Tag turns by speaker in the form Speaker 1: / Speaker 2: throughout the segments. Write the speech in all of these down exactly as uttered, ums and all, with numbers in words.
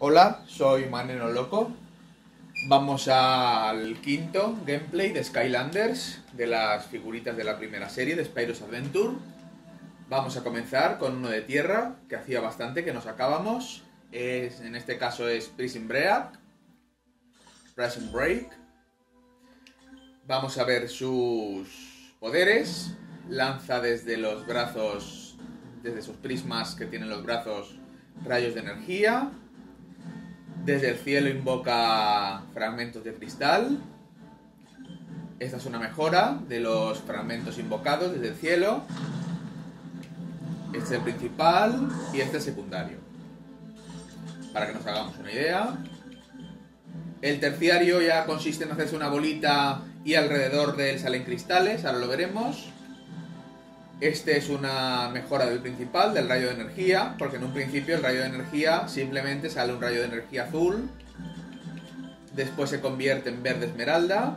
Speaker 1: Hola, soy Maneno Loco. Vamos al quinto gameplay de Skylanders, de las figuritas de la primera serie de Spyro's Adventure. Vamos a comenzar con uno de tierra, que hacía bastante que nos sacábamos. Es, en este caso es Prison Break. Prison Break. Vamos a ver sus poderes. Lanza desde los brazos, desde sus prismas que tienen los brazos, rayos de energía. Desde el cielo invoca fragmentos de cristal. Esta es una mejora de los fragmentos invocados desde el cielo. Este es el principal y este es secundario, para que nos hagamos una idea. El terciario ya consiste en hacerse una bolita y alrededor de él salen cristales, ahora lo veremos. Este es una mejora del principal, del rayo de energía, porque en un principio el rayo de energía simplemente sale un rayo de energía azul, después se convierte en verde esmeralda.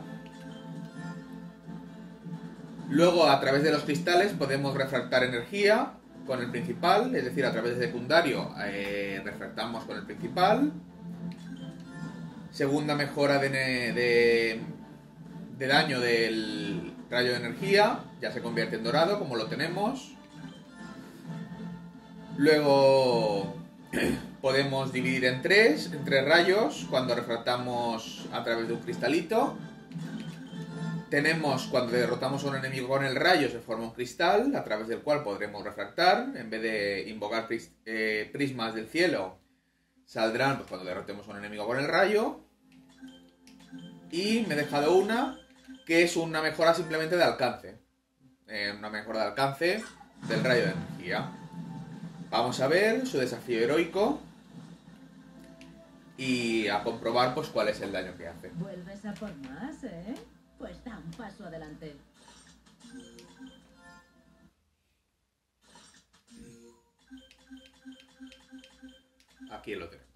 Speaker 1: Luego, a través de los cristales podemos refractar energía con el principal, es decir, a través del secundario eh, refractamos con el principal. Segunda mejora de, de, de daño del rayo de energía, ya se convierte en dorado, como lo tenemos. Luego podemos dividir en tres, en tres rayos, cuando refractamos a través de un cristalito. Tenemos, cuando derrotamos a un enemigo con el rayo, se forma un cristal, a través del cual podremos refractar. En vez de invocar pris, eh, prismas del cielo, saldrán pues, cuando derrotemos a un enemigo con el rayo. Y me he dejado una, que es una mejora simplemente de alcance. Eh, una mejora de alcance del rayo de energía. Vamos a ver su desafío heroico y a comprobar pues cuál es el daño que hace.
Speaker 2: ¿Vuelves a por más, eh? Pues da un paso adelante.
Speaker 1: Aquí lo tenemos.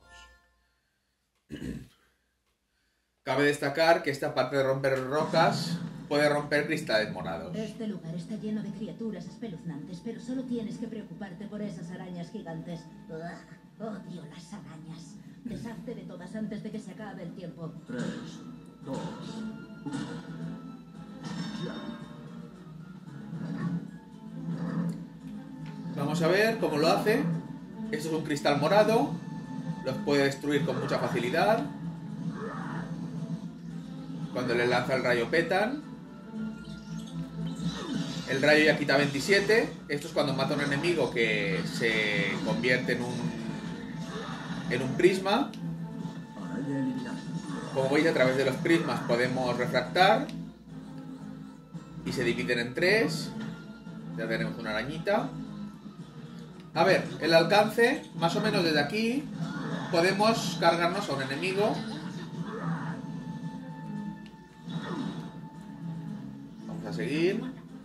Speaker 1: Cabe destacar que esta parte de romper rocas puede romper cristales morados.
Speaker 2: Este lugar está lleno de criaturas espeluznantes, pero solo tienes que preocuparte por esas arañas gigantes. Ugh, odio las arañas. Deshazte de todas antes de que se acabe el tiempo.
Speaker 3: Tres, dos, uno. Ya.
Speaker 1: Vamos a ver cómo lo hace. Esto es un cristal morado. Los puede destruir con mucha facilidad. Cuando le lanza el rayo petan. El rayo ya quita veintisiete. Esto es cuando mata a un enemigo que se convierte en un en un prisma. Como veis, a través de los prismas podemos refractar y se dividen en tres. Ya tenemos una arañita. A ver, el alcance, más o menos desde aquí podemos cargarnos a un enemigo. Vamos a seguir.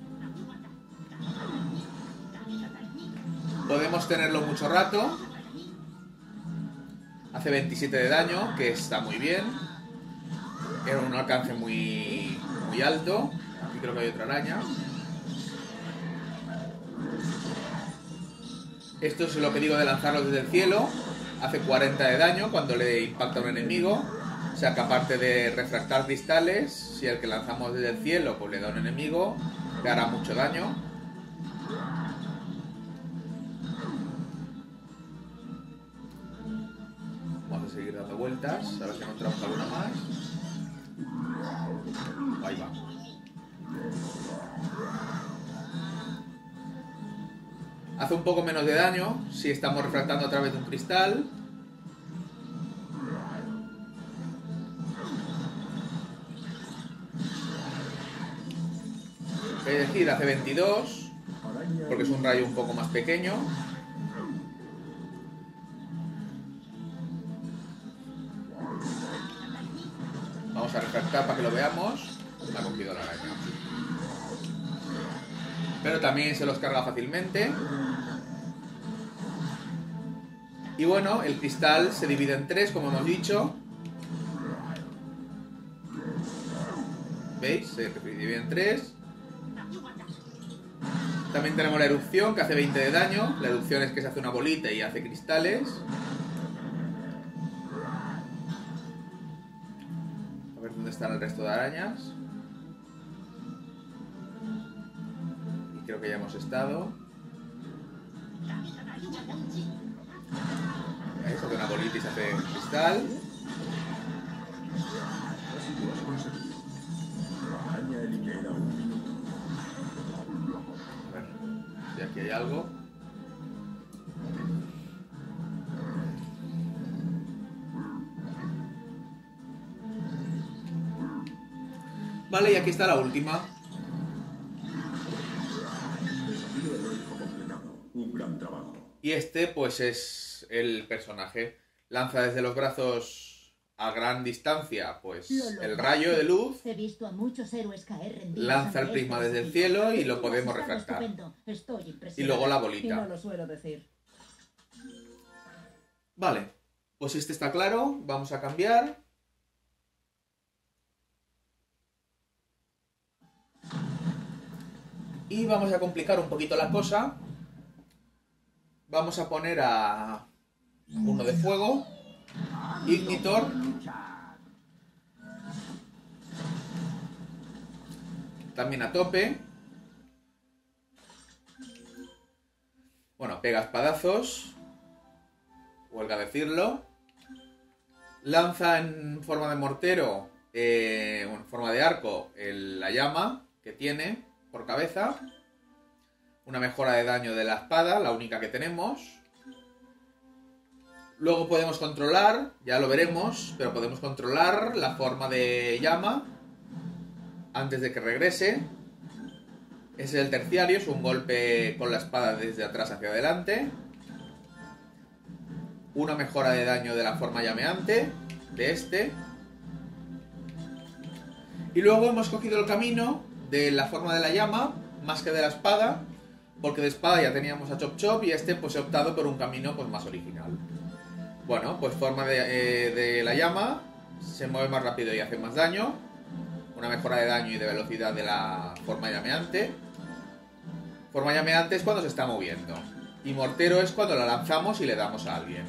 Speaker 1: Podemos tenerlo mucho rato. Hace veintisiete de daño, que está muy bien. Era un alcance muy, muy alto. Aquí creo que hay otra araña. Esto es lo que digo de lanzarlo desde el cielo. Hace cuarenta de daño cuando le impacta a un enemigo. O sea que aparte de refractar cristales, si el que lanzamos desde el cielo pues le da a un enemigo, le hará mucho daño. Vamos a seguir dando vueltas, a ver si encontramos alguna más. Ahí va. Hace un poco menos de daño si estamos refractando a través de un cristal. Es decir, hace veintidós, porque es un rayo un poco más pequeño. Vamos a refractar para que lo veamos. Me ha cogido la araña. Pero también se los carga fácilmente. Y bueno, el cristal se divide en tres, como hemos dicho. ¿Veis? Se divide en tres. También tenemos la erupción, que hace veinte de daño. La erupción es que se hace una bolita y hace cristales. ¿Dónde están el resto de arañas? Y creo que ya hemos estado. Eso que una bolita y se hace cristal.
Speaker 3: Casi lo has conseguido. La araña elimina un minuto.
Speaker 1: A ver, si aquí hay algo. Vale, y aquí está la última.
Speaker 3: Desafío heroico completado. Un gran trabajo.
Speaker 1: Y este, pues, es el personaje. Lanza desde los brazos a gran distancia, pues,
Speaker 2: Lo lograste.
Speaker 1: el rayo de luz.
Speaker 2: He visto a muchos héroes caer rendidos.
Speaker 1: Lanza el
Speaker 2: ante
Speaker 1: prisma
Speaker 2: este
Speaker 1: desde el
Speaker 2: desafío.
Speaker 1: cielo y lo
Speaker 2: Tú
Speaker 1: podemos
Speaker 2: has estado
Speaker 1: refractar.
Speaker 2: estupendo. Estoy impresionado.
Speaker 1: Y luego la
Speaker 2: Y
Speaker 1: bolita.
Speaker 2: no lo suelo decir.
Speaker 1: Vale, pues este está claro. Vamos a cambiar. Y vamos a complicar un poquito la cosa. Vamos a poner a uno de fuego. Ignitor. También a tope. Bueno, pega espadazos. Huelga decirlo. Lanza en forma de mortero, eh, en forma de arco, el- la llama que tiene por cabeza. Una mejora de daño de la espada, la única que tenemos. Luego podemos controlar, ya lo veremos, pero podemos controlar la forma de llama antes de que regrese. Ese es el terciario, es un golpe con la espada desde atrás hacia adelante. Una mejora de daño de la forma llameante, de este. Y luego hemos cogido el camino de la forma de la llama, más que de la espada, porque de espada ya teníamos a Chop Chop y este pues he optado por un camino pues más original. Bueno, pues forma de, eh, de la llama, se mueve más rápido y hace más daño. Una mejora de daño y de velocidad de la forma llameante. Forma llameante es cuando se está moviendo. Y mortero es cuando la lanzamos y le damos a alguien.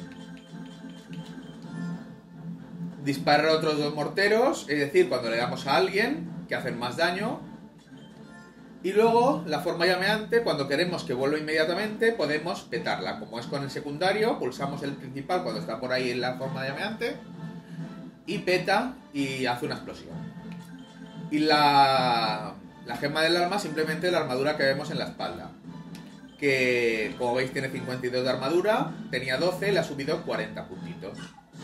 Speaker 1: Disparar otros dos morteros, es decir, cuando le damos a alguien, que hacen más daño. Y luego, la forma llameante, cuando queremos que vuelva inmediatamente, podemos petarla. Como es con el secundario, pulsamos el principal cuando está por ahí en la forma llameante. Y peta y hace una explosión. Y la, la gema del alma, simplemente la armadura que vemos en la espalda. Que, como veis, tiene cincuenta y dos de armadura. Tenía doce, le ha subido cuarenta puntitos.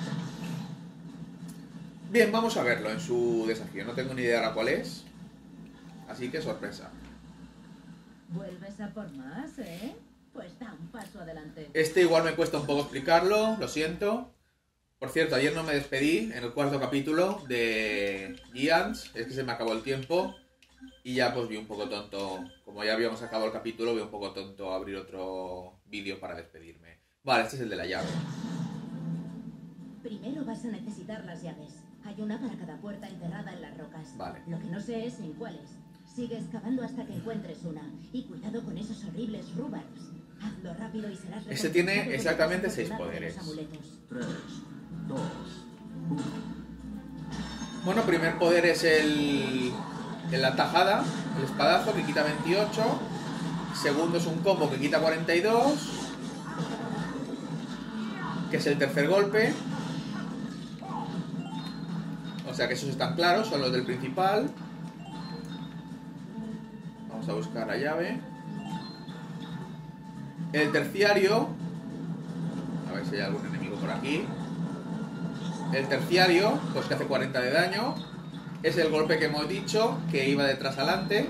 Speaker 1: Bien, vamos a verlo en su desafío. No tengo ni idea de cuál es. Así que sorpresa.
Speaker 2: ¿Vuelves a por más, eh? Pues da un paso adelante.
Speaker 1: Este igual me cuesta un poco explicarlo, lo siento. Por cierto, ayer no me despedí en el cuarto capítulo de Giants. Es que se me acabó el tiempo. Y ya pues vi un poco tonto. Como ya habíamos acabado el capítulo, vi un poco tonto abrir otro vídeo para despedirme. Vale, este es el de la llave.
Speaker 2: Primero vas a necesitar las llaves. Hay una para cada puerta enterrada en las rocas.
Speaker 1: Vale.
Speaker 2: Lo que no sé es en cuáles. Sigue excavando hasta que encuentres una. Y cuidado con esos horribles rubars. Hazlo rápido y serás
Speaker 1: Este tiene
Speaker 2: recompensado por
Speaker 1: exactamente
Speaker 2: el
Speaker 1: seis
Speaker 2: afortunado de los
Speaker 1: poderes.
Speaker 2: amuletos.
Speaker 3: Tres, dos, uno.
Speaker 1: Bueno, primer poder es el, el la tajada, el espadazo que quita veintiocho. Segundo es un combo que quita cuarenta y dos. Que es el tercer golpe. O sea que esos están claros, son los del principal. Vamos a buscar la llave. El terciario. A ver si hay algún enemigo por aquí. El terciario, pues que hace cuarenta de daño. Es el golpe que hemos dicho, que iba de atrás adelante.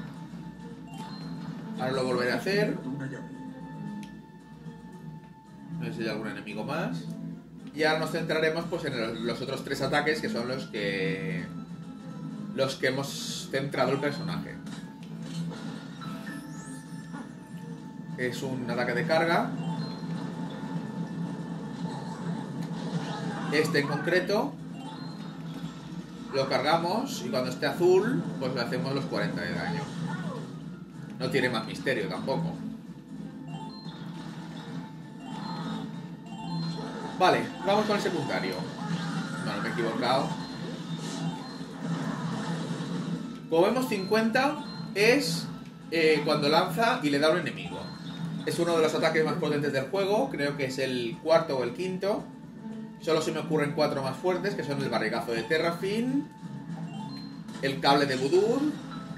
Speaker 1: Ahora lo volveré a hacer.
Speaker 3: Una llave.
Speaker 1: No sé si hay algún enemigo más. Y ahora nos centraremos pues en los, los otros tres ataques, que son los que los que hemos centrado el personaje. Es un ataque de carga. Este en concreto lo cargamos y cuando esté azul pues le hacemos los cuarenta de daño. No tiene más misterio tampoco. Vale, vamos con el secundario. Bueno, me he equivocado. Como vemos, cincuenta es eh, cuando lanza y le da a un enemigo. Es uno de los ataques más potentes del juego, creo que es el cuarto o el quinto. Solo se me ocurren cuatro más fuertes, que son el barrigazo de Terrafin, el cable de Budur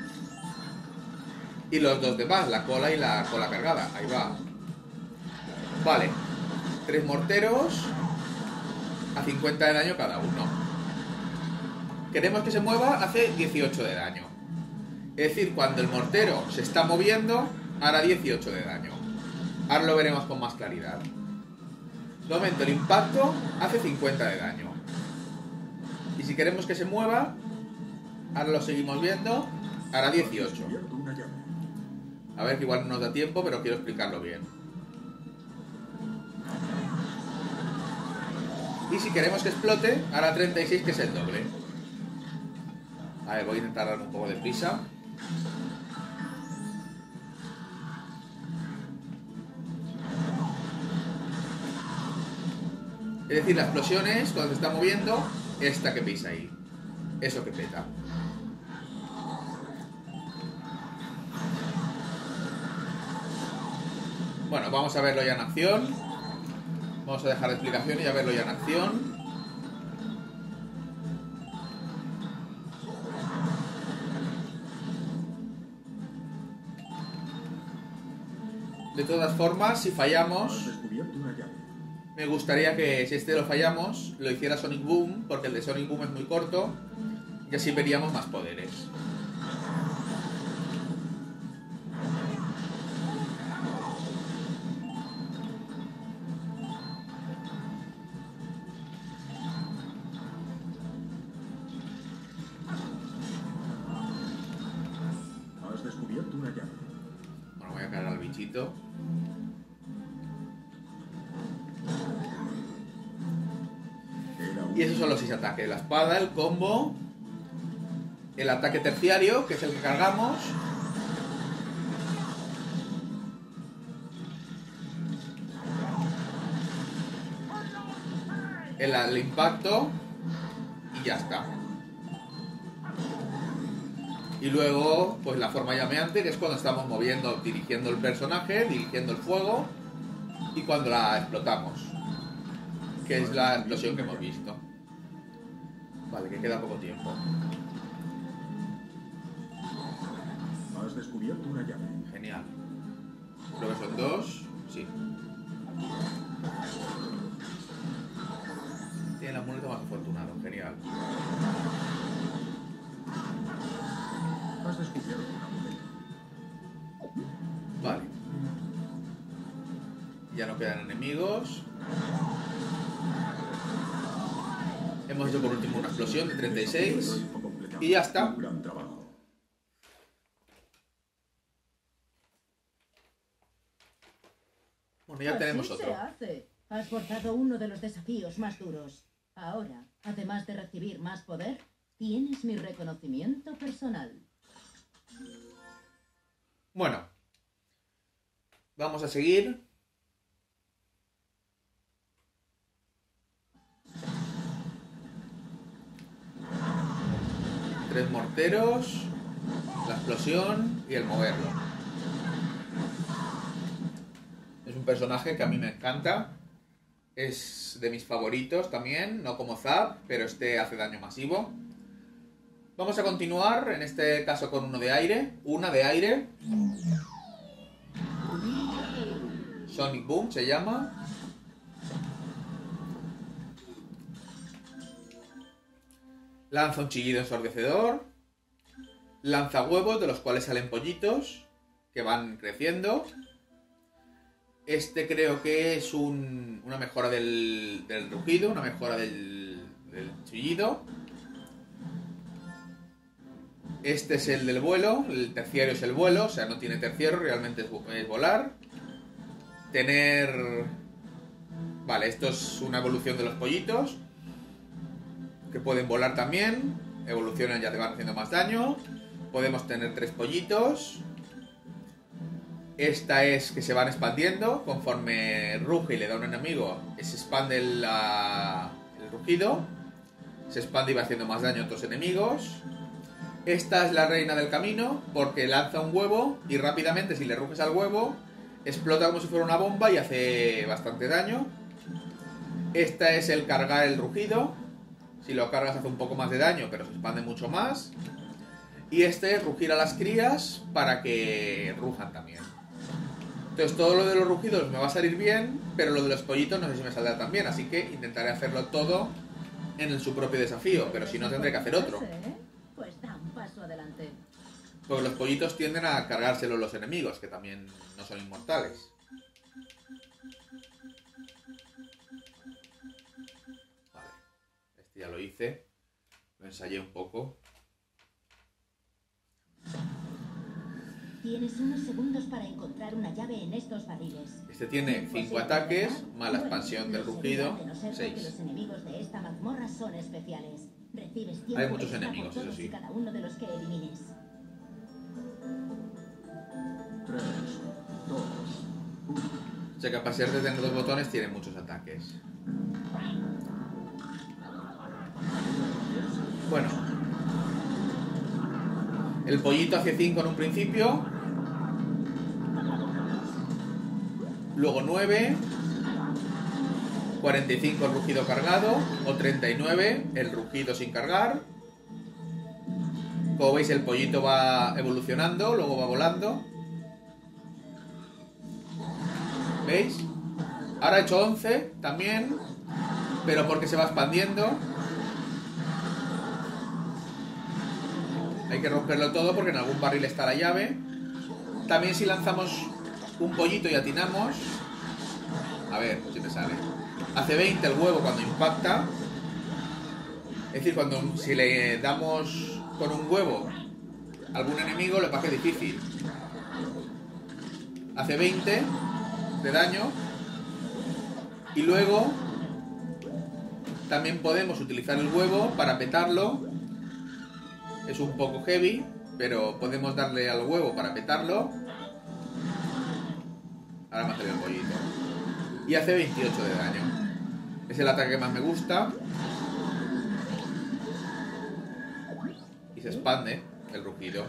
Speaker 1: y los dos demás, la cola y la cola cargada. Ahí va. Vale. Tres morteros a cincuenta de daño cada uno. Queremos que se mueva, hace dieciocho de daño. Es decir, cuando el mortero se está moviendo, hará dieciocho de daño. Ahora lo veremos con más claridad. De momento el impacto hace cincuenta de daño. Y si queremos que se mueva, ahora lo seguimos viendo, hará dieciocho. A ver, que igual no nos da tiempo, pero quiero explicarlo bien. Y si queremos que explote, hará treinta y seis, que es el doble. A ver, voy a intentar darme un poco de prisa. Es decir, la explosión es cuando se está moviendo esta que pisa ahí. Eso que peta. Bueno, vamos a verlo ya en acción. Vamos a dejar la explicación y a verlo ya en acción. De todas formas, si fallamos, me gustaría que si este lo fallamos, lo hiciera Sonic Boom, porque el de Sonic Boom es muy corto y así veríamos más poderes.
Speaker 3: Has descubierto una llave.
Speaker 1: Bueno, voy a cargar al bichito. Y esos son los seis ataques: la espada, el combo, el ataque terciario, que es el que cargamos, el, el impacto, y ya está. Y luego, pues la forma llameante, que es cuando estamos moviendo, dirigiendo el personaje, dirigiendo el fuego, y cuando la explotamos, que es la explosión que hemos visto. Vale, que queda poco tiempo.
Speaker 3: Has descubierto una llave.
Speaker 1: Genial. Creo que son dos. Sí. Tiene el amuleto más afortunado. Genial.
Speaker 3: Has descubierto un amuleto.
Speaker 1: Vale. Ya no quedan enemigos. Hemos hecho por último una explosión de treinta y seis. Y ya está.
Speaker 3: Un gran trabajo.
Speaker 1: Bueno, ya
Speaker 2: Así
Speaker 1: tenemos
Speaker 2: se
Speaker 1: otro.
Speaker 2: hace. Has forzado uno de los desafíos más duros. Ahora, además de recibir más poder, tienes mi reconocimiento personal.
Speaker 1: Bueno. Vamos a seguir. Tres morteros, la explosión y el moverlo. Es un personaje que a mí me encanta. Es de mis favoritos también, no como Zap, pero este hace daño masivo. Vamos a continuar, en este caso con uno de aire. Una de aire. Sonic Boom se llama. Lanza un chillido ensordecedor. Lanza huevos, de los cuales salen pollitos que van creciendo. Este creo que es un, una mejora del, del rugido, una mejora del, del chillido. Este es el del vuelo, el terciario es el vuelo, o sea, no tiene terciario, realmente es, es volar. Tener... Vale, esto es una evolución de los pollitos, que pueden volar también, evolucionan, ya te van haciendo más daño. Podemos tener tres pollitos. Esta es que se van expandiendo conforme ruge y le da a un enemigo, se expande la, el rugido, se expande y va haciendo más daño a otros enemigos. Esta es la reina del camino porque lanza un huevo y rápidamente, si le ruges al huevo, explota como si fuera una bomba y hace bastante daño. Esta es el cargar el rugido. Si lo cargas hace un poco más de daño, pero se expande mucho más. Y este es rugir a las crías para que rujan también. Entonces todo lo de los rugidos me va a salir bien, pero lo de los pollitos no sé si me saldrá tan bien, así que intentaré hacerlo todo en su propio desafío, pero si no tendré que hacer otro.
Speaker 2: Pues da un paso adelante.
Speaker 1: Porque los pollitos tienden a cargárselo los enemigos, que también no son inmortales. Vale, este ya lo hice, lo ensayé un poco.
Speaker 2: Tienes unos segundos para encontrar una llave en estos barriles.
Speaker 1: Este tiene cinco ataques, más la expansión del rugido, seis.
Speaker 2: Los enemigos de esta mazmorra son especiales. Recibes tiempo.
Speaker 1: Hay muchos enemigos, eso sí.
Speaker 2: Cada uno de los que elimines.
Speaker 3: tres, dos, uno.
Speaker 1: O sea que a pesar de tener dos botones, tiene muchos ataques. Bueno. El pollito hace cinco en un principio. Luego nueve. cuarenta y cinco el rugido cargado. O treinta y nueve el rugido sin cargar. Como veis, el pollito va evolucionando, luego va volando. ¿Veis? Ahora ha hecho once también, pero porque se va expandiendo. Hay que romperlo todo porque en algún barril está la llave. También si lanzamos un pollito y atinamos... A ver si me sale. Hace veinte el huevo cuando impacta. Es decir, cuando si le damos con un huevo a algún enemigo, le pasa difícil. Hace veinte de daño. Y luego también podemos utilizar el huevo para petarlo. Es un poco heavy, pero podemos darle al huevo para petarlo. Ahora me hace el pollito. Y hace veintiocho de daño. Es el ataque que más me gusta. Y se expande el rugido.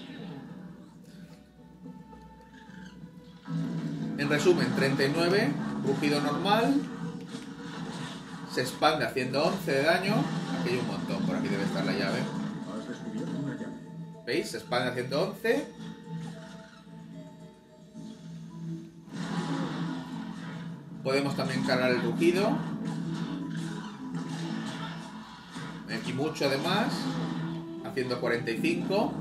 Speaker 1: En resumen, treinta y nueve, rugido normal. Se expande haciendo once de daño. Aquí hay un montón, por aquí debe estar la llave. ¿Veis? Se expande haciendo once. Podemos también cargar el rugido. Aquí mucho además. Haciendo cuarenta y cinco.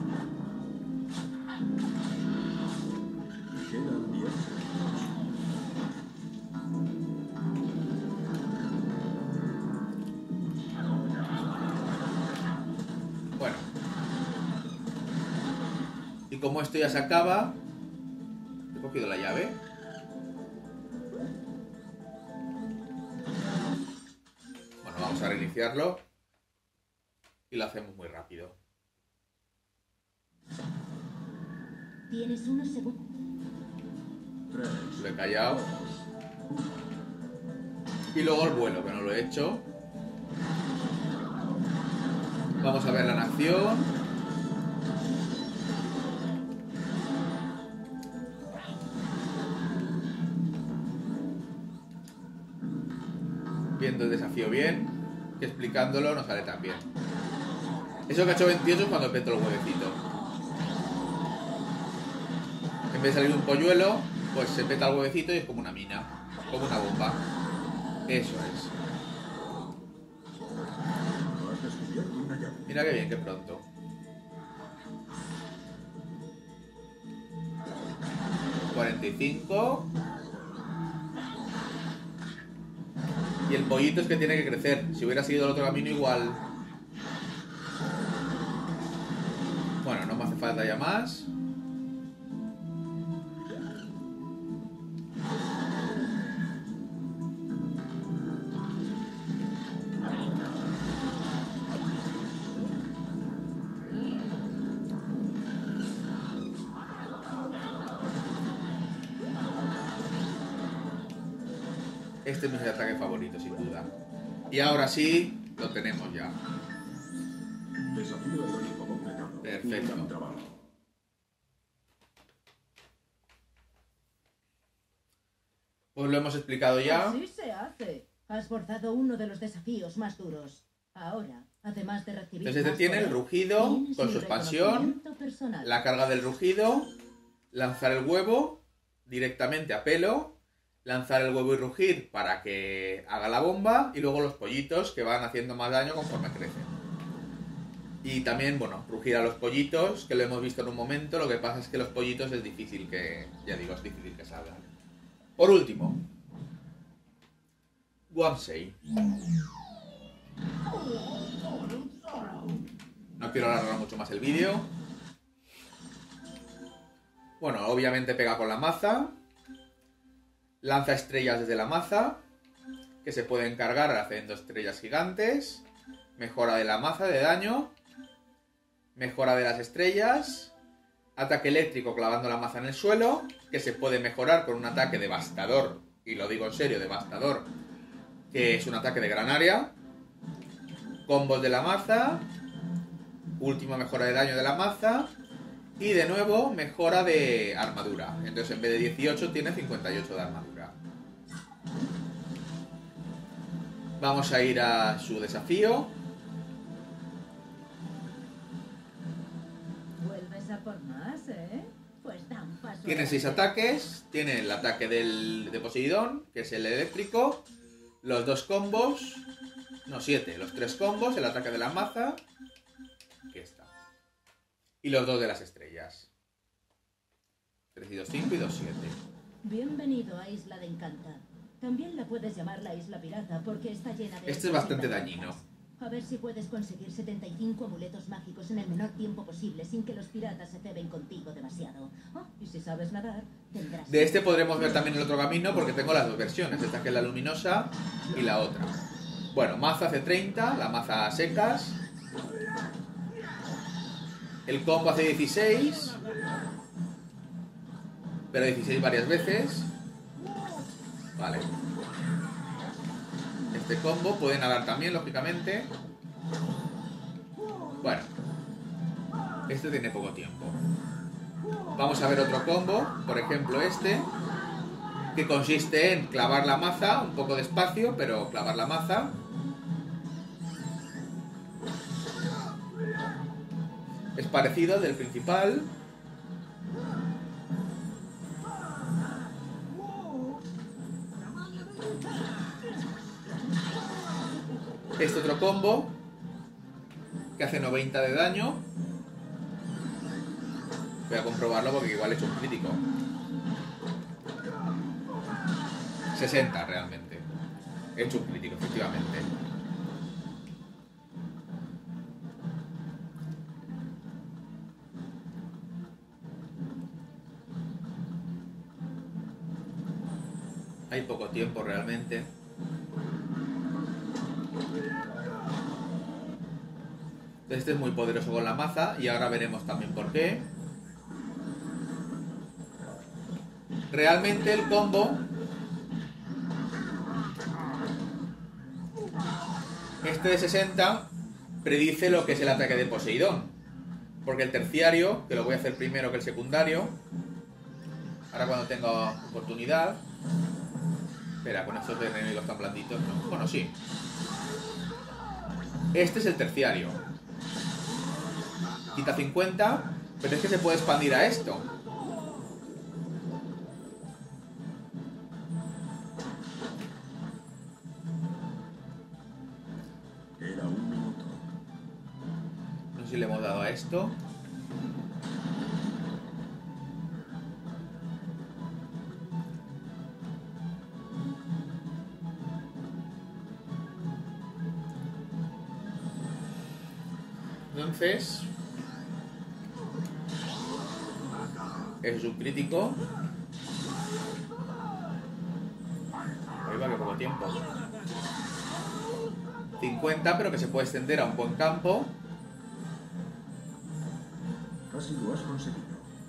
Speaker 1: Bueno. Y como esto ya se acaba, he cogido la llave. Bueno, vamos a reiniciarlo. Y lo hacemos muy rápido.
Speaker 2: Tienes unos segundos.
Speaker 1: Lo he callado. Y luego el vuelo, que no lo he hecho. Vamos a verla en acción. Viendo el desafío bien, que explicándolo no sale tan bien. Eso que ha hecho veintiocho es cuando peto el huevecito. En vez de salir un polluelo, pues se peta el huevecito y es como una mina, como una bomba. Eso es. Mira qué bien, qué pronto. cuarenta y cinco. Y el pollito es que tiene que crecer. Si hubiera seguido el otro camino igual... Bueno, no me hace falta ya más. Este es mi ataque favorito, sin duda. Y ahora sí, lo tenemos ya.
Speaker 3: Desafío heroico completado.
Speaker 1: Perfecto.
Speaker 3: Un gran trabajo.
Speaker 1: Pues lo hemos explicado ya.
Speaker 2: Así se hace. Has forzado uno de los desafíos más duros. Ahora, además de recibir
Speaker 1: Entonces este
Speaker 2: más
Speaker 1: tiene el
Speaker 2: poder,
Speaker 1: rugido
Speaker 2: tienes
Speaker 1: con
Speaker 2: mi
Speaker 1: su expansión,
Speaker 2: reconocimiento personal.
Speaker 1: la carga del rugido, lanzar el huevo directamente a pelo, lanzar el huevo y rugir para que haga la bomba, y luego los pollitos que van haciendo más daño conforme crecen. Y también, bueno, rugir a los pollitos, que lo hemos visto en un momento. Lo que pasa es que los pollitos es difícil que, ya digo, es difícil que salgan. Por último, Wamsei. No quiero alargar mucho más el vídeo. Bueno, obviamente pega con la maza. Lanza estrellas desde la maza, que se pueden cargar haciendo estrellas gigantes. Mejora de la maza de daño. Mejora de las estrellas. Ataque eléctrico clavando la maza en el suelo, que se puede mejorar con un ataque devastador. Y lo digo en serio, devastador. Que es un ataque de gran área. Combos de la maza. Última mejora de daño de la maza. Y de nuevo, mejora de armadura. Entonces en vez de dieciocho tiene cincuenta y ocho de armadura. Vamos a ir a su desafío.
Speaker 2: Vuelves a por más, ¿eh? Pues da un paso.
Speaker 1: Tiene seis ataques. Tiene el ataque del, de Poseidón, que es el eléctrico. Los dos combos. No, siete. Los tres combos. El ataque de la maza. Aquí está. Y los dos de las estrellas. tres y dos, cinco y dos, siete.
Speaker 2: Bienvenido a Isla de Encanta. También la puedes llamar la Isla Pirata porque está llena de...
Speaker 1: Este es bastante dañino.
Speaker 2: A ver si puedes conseguir setenta y cinco amuletos mágicos en el menor tiempo posible sin que los piratas se ceben contigo demasiado. Oh, y si sabes nadar, tendrás...
Speaker 1: De este podremos ver también el otro camino porque tengo las dos versiones. Esta que es la luminosa y la otra. Bueno, maza hace treinta, la maza a secas. El combo hace dieciséis. Pero dieciséis varias veces. Vale. Este combo puede nadar también, lógicamente. Bueno. Este tiene poco tiempo. Vamos a ver otro combo. Por ejemplo este. Que consiste en clavar la maza. Un poco despacio, pero clavar la maza. Es parecido al del principal. Este otro combo que hace noventa de daño. Voy a comprobarlo porque igual he hecho un crítico. sesenta realmente. He hecho un crítico, efectivamente. Hay poco tiempo realmente. Este es muy poderoso con la maza y ahora veremos también por qué. Realmente el combo, este de sesenta, predice lo que es el ataque de Poseidón. Porque el terciario, que lo voy a hacer primero que el secundario, ahora cuando tenga oportunidad... Espera, con estos enemigos tan blanditos, ¿no? Bueno, sí. Este es el terciario. Quita cincuenta, pero es que se puede expandir a esto.
Speaker 3: Era un minuto.
Speaker 1: No sé si le hemos dado a esto. Entonces... es un crítico. Ahí va, que poco tiempo. cincuenta, pero que se puede extender a un buen campo.
Speaker 3: Casi lo has conseguido.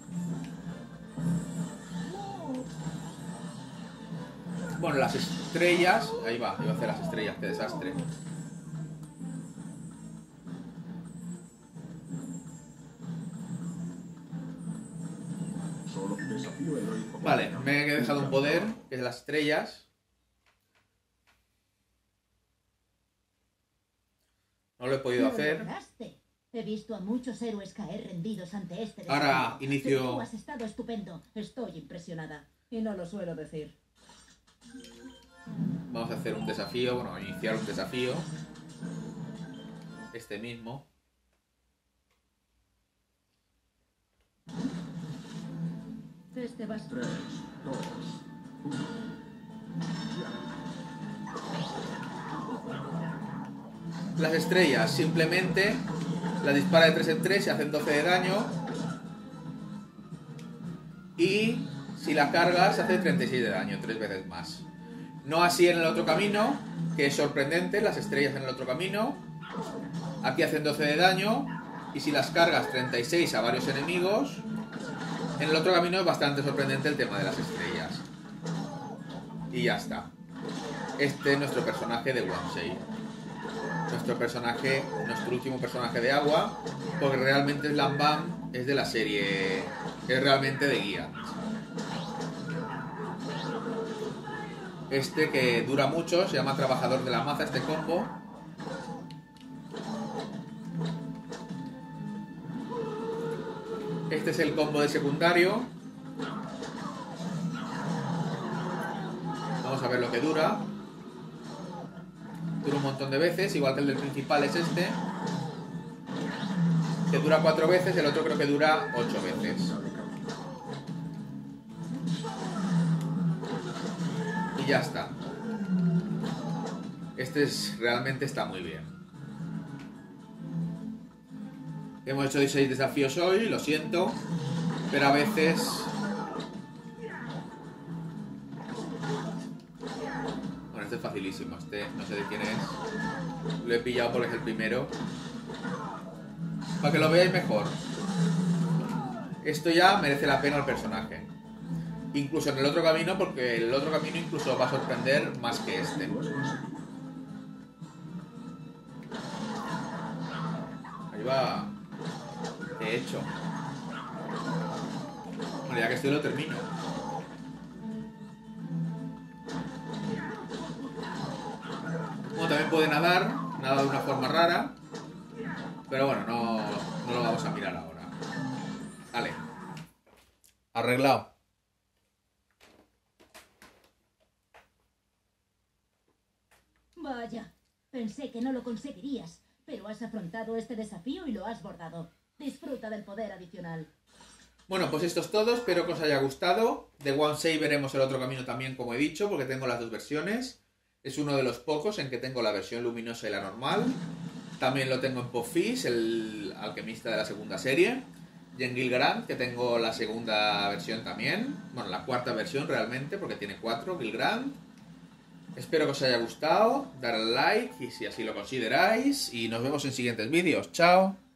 Speaker 1: Bueno, las estrellas... Ahí va, iba a hacer las estrellas, qué desastre.
Speaker 3: desafío heroico.
Speaker 1: Vale, me he dejado un poder, que es las estrellas. No lo he podido
Speaker 2: ¡Lo
Speaker 1: hacer.
Speaker 2: lograste! He visto a muchos héroes caer rendidos ante este
Speaker 1: Ahora
Speaker 2: desafío.
Speaker 1: inicio-
Speaker 2: Pero tú has estado estupendo. Estoy impresionada. Y no lo suelo decir.
Speaker 1: Vamos a hacer un desafío, bueno, iniciar un desafío. Este mismo.
Speaker 2: Este va a...
Speaker 3: Tres, dos, uno.
Speaker 1: Las estrellas simplemente las dispara de tres en tres y hacen doce de daño. Y si la cargas hace treinta y seis de daño, tres veces más. No así en el otro camino, que es sorprendente, las estrellas en el otro camino. Aquí hacen doce de daño y si las cargas treinta y seis a varios enemigos. En el otro camino es bastante sorprendente el tema de las estrellas. Y ya está. Este es nuestro personaje de Wansei. Nuestro personaje, nuestro último personaje de agua, porque realmente Slam Bam es de la serie, es realmente de guía. Este que dura mucho, se llama Trabajador de la Maza, este combo. Este es el combo de secundario. Vamos a ver lo que dura. Dura un montón de veces, igual que el del principal es este. Que dura cuatro veces, el otro creo que dura ocho veces. Y ya está. Este es, realmente está muy bien. Hemos hecho seis desafíos hoy, lo siento. Pero a veces... Bueno, este es facilísimo. Este no sé de quién es. Lo he pillado porque es el primero. Para que lo veáis mejor. Esto ya merece la pena el personaje. Incluso en el otro camino, porque el otro camino incluso va a sorprender más que este. Ahí va. ¿Qué he hecho? Bueno, ya que estoy lo termino. Bueno, también puede nadar. Nada de una forma rara. Pero bueno, no, no lo vamos a mirar ahora. Vale. Arreglado.
Speaker 2: Vaya, pensé que no lo conseguirías, pero has afrontado este desafío y lo has bordado. Disfruta del poder adicional.
Speaker 1: Bueno, pues esto es todo, espero que os haya gustado. De Wansei veremos el otro camino también, como he dicho, porque tengo las dos versiones. Es uno de los pocos en que tengo la versión luminosa y la normal. También lo tengo en Pofis, el alquimista de la segunda serie. Y en Gilgrand, que tengo la segunda versión también. Bueno, la cuarta versión realmente, porque tiene cuatro, Gilgrand. Espero que os haya gustado, dar al like y si así lo consideráis. Y nos vemos en siguientes vídeos. ¡Chao!